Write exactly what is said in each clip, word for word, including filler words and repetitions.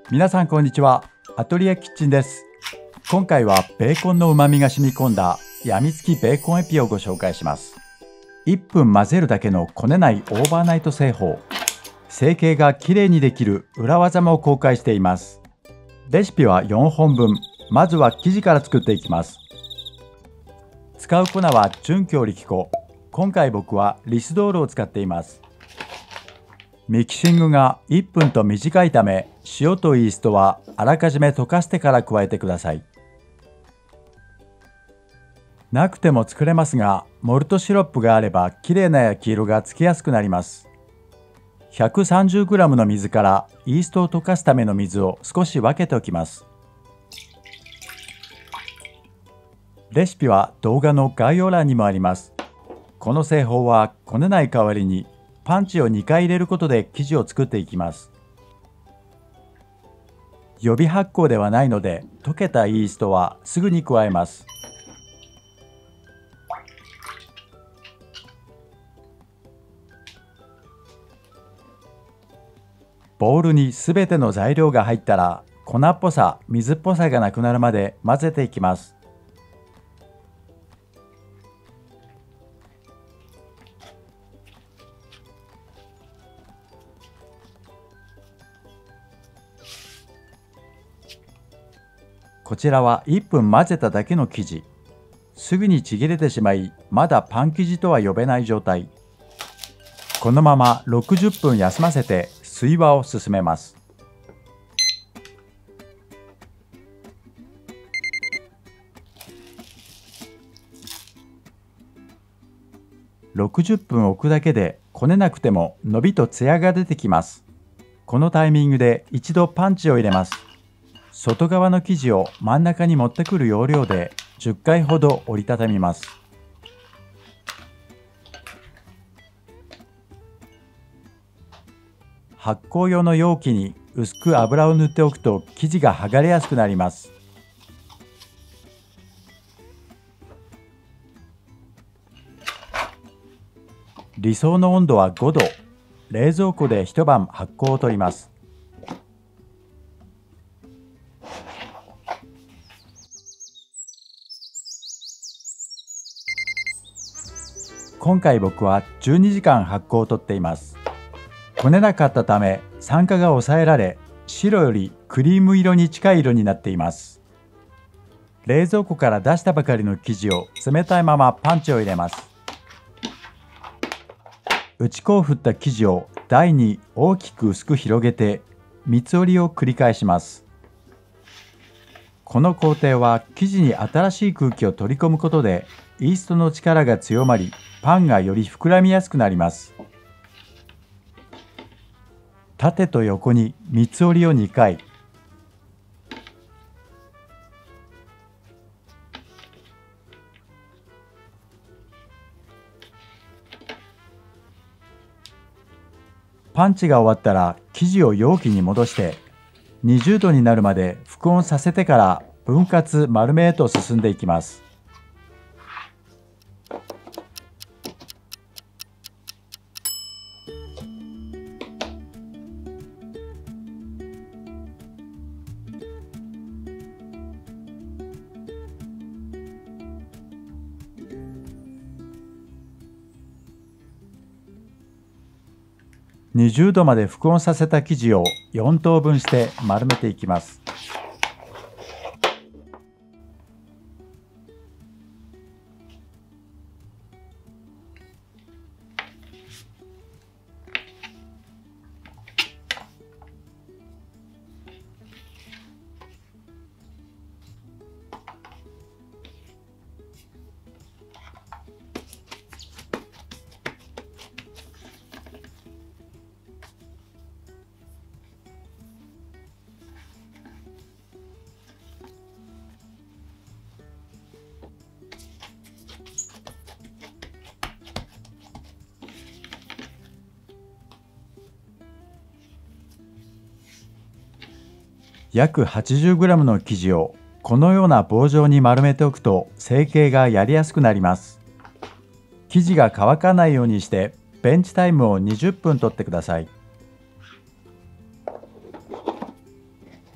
皆さんこんにちは。アトリエキッチンです。今回はベーコンの旨味が染み込んだやみつきベーコンエピをご紹介します。いっぷん混ぜるだけのこねないオーバーナイト製法。成形がきれいにできる裏技も公開しています。レシピはよんほんぶん。まずは生地から作っていきます。使う粉は準強力粉。今回僕はリスドールを使っています。ミキシングがいっぷんと短いため、塩とイーストはあらかじめ溶かしてから加えてください。なくても作れますが、モルトシロップがあればきれいな焼き色がつきやすくなります。ひゃくさんじゅうグラム の水からイーストを溶かすための水を少し分けておきます。レシピは動画の概要欄にもあります。この製法はこねない代わりにパンチをにかい入れることで生地を作っていきます。予備発酵ではないので、溶けたイーストはすぐに加えます。ボウルにすべての材料が入ったら、粉っぽさ、水っぽさがなくなるまで混ぜていきます。こちらはいっぷん混ぜただけの生地。すぐにちぎれてしまい、まだパン生地とは呼べない状態。このままろくじゅっぷん休ませて水和を進めます。ろくじゅっぷん置くだけでこねなくても伸びとツヤが出てきます。このタイミングで一度パンチを入れます。外側の生地を真ん中に持ってくる要領でじゅっかいほど折りたたみます。発酵用の容器に薄く油を塗っておくと生地が剥がれやすくなります。理想の温度はごど。冷蔵庫で一晩発酵を取ります。今回僕はじゅうにじかん発酵をとっています。こねなかったため酸化が抑えられ、白よりクリーム色に近い色になっています。冷蔵庫から出したばかりの生地を冷たいままパンチを入れます。打ち粉を振った生地を台に大きく薄く広げて三つ折りを繰り返します。この工程は生地に新しい空気を取り込むことでイーストの力が強まり、パンがより膨らみやすくなります。縦と横に三つ折りをにかい。パンチが終わったら生地を容器に戻してにじゅうどになるまで復温させてから分割丸めへと進んでいきます。にじゅうどまで復温させた生地をよんとうぶんして丸めていきます。約 はちじゅうグラム の生地をこのような棒状に丸めておくと成形がやりやすくなります。生地が乾かないようにしてベンチタイムをにじゅっぷん取ってください。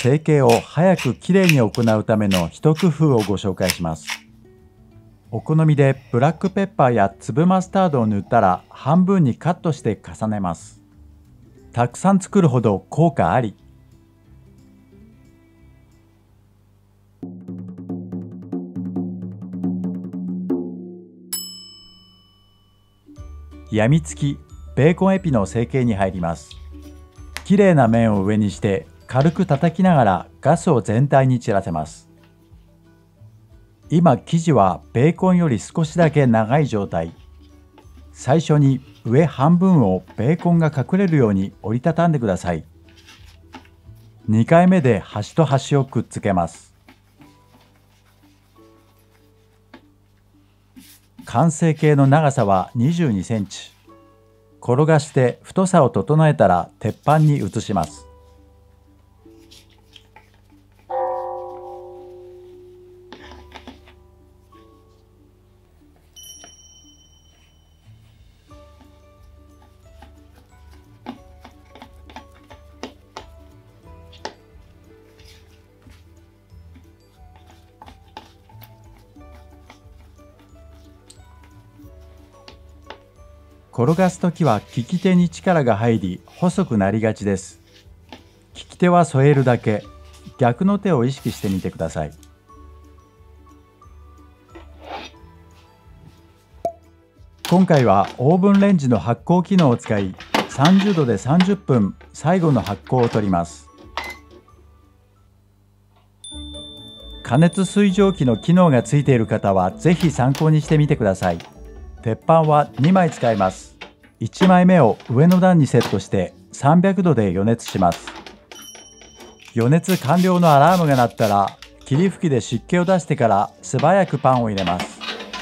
成形を早くきれいに行うための一工夫をご紹介します。お好みでブラックペッパーや粒マスタードを塗ったら半分にカットして重ねます。たくさん作るほど効果あり。やみつきベーコンエピの成形に入ります。きれいな面を上にして軽く叩きながらガスを全体に散らせます。今生地はベーコンより少しだけ長い状態。最初に上半分をベーコンが隠れるように折りたたんでください。にかいめで端と端をくっつけます。完成形の長さはにじゅうにセンチ。転がして太さを整えたら鉄板に移します。転がすときは利き手に力が入り細くなりがちです。利き手は添えるだけ、逆の手を意識してみてください。今回はオーブンレンジの発酵機能を使い、さんじゅうどでさんじゅっぷん最後の発酵を取ります。加熱水蒸気の機能がついている方はぜひ参考にしてみてください。鉄板はにまい使います。いちまいめを上の段にセットしてさんびゃくどで予熱します。予熱完了のアラームが鳴ったら霧吹きで湿気を出してから素早くパンを入れます。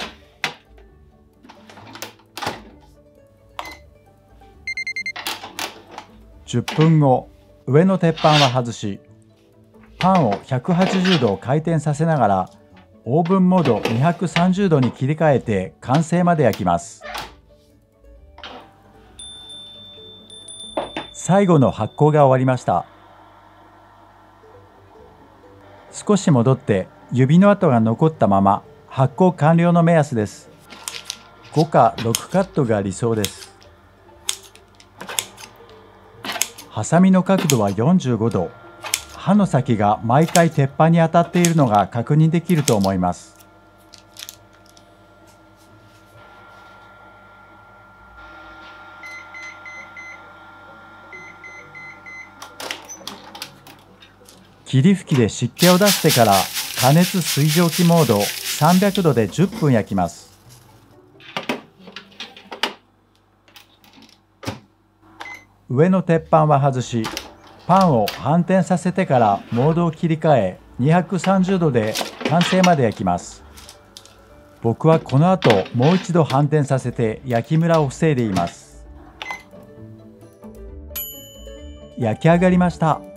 じゅっぷんご、上の鉄板は外し、パンをひゃくはちじゅうど回転させながらオーブンモードにひゃくさんじゅうどに切り替えて完成まで焼きます。最後の発酵が終わりました。少し戻って指の跡が残ったまま発酵完了の目安です。ごかろくカットが理想です。ハサミの角度はよんじゅうごど。刃の先が毎回鉄板に当たっているのが確認できると思います。霧吹きで湿気を出してから加熱水蒸気モードさんびゃくどでじゅっぷん焼きます。上の鉄板は外し、パンを反転させてからモードを切り替えにひゃくさんじゅうどで完成まで焼きます。僕はこの後もう一度反転させて焼きムラを防いでいます。焼き上がりました。